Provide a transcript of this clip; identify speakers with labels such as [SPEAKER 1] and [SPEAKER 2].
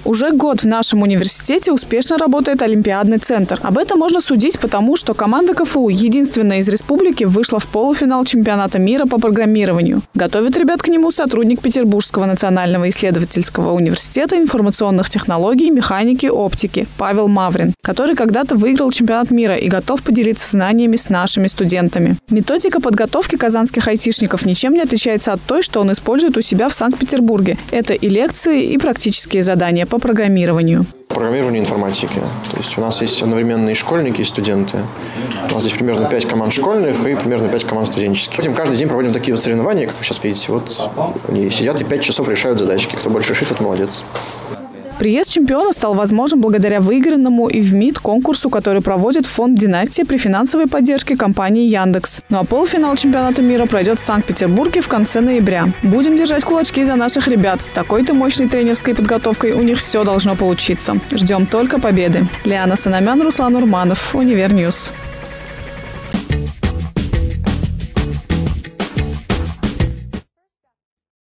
[SPEAKER 1] Уже год в нашем университете успешно работает Олимпиадный центр. Об этом можно судить потому, что команда КФУ, единственная из республики, вышла в полуфинал чемпионата мира по программированию. Готовит ребят к нему сотрудник Петербургского национального исследовательского университета информационных технологий, механики, оптики Павел Маврин, который когда-то выиграл чемпионат мира и готов поделиться знаниями с нашими студентами. Методика подготовки казанских айтишников ничем не отличается от той, что он использует у себя в Санкт-Петербурге. Это и лекции, и практические задания по программированию.
[SPEAKER 2] Программирование информатики. То есть у нас есть одновременно и школьники, и студенты. У нас здесь примерно 5 команд школьных и примерно 5 команд студенческих. Этим каждый день проводим такие вот соревнования, как вы сейчас видите. Вот они сидят и 5 часов решают задачки. Кто больше решит, тот молодец.
[SPEAKER 1] Приезд чемпиона стал возможен благодаря выигранному и в МИД конкурсу, который проводит фонд «Династия» при финансовой поддержке компании «Яндекс». Ну а полуфинал чемпионата мира пройдет в Санкт-Петербурге в конце ноября. Будем держать кулачки за наших ребят. С такой-то мощной тренерской подготовкой у них все должно получиться. Ждем только победы. Лиана Санамян, Руслан Урманов, Универньюз.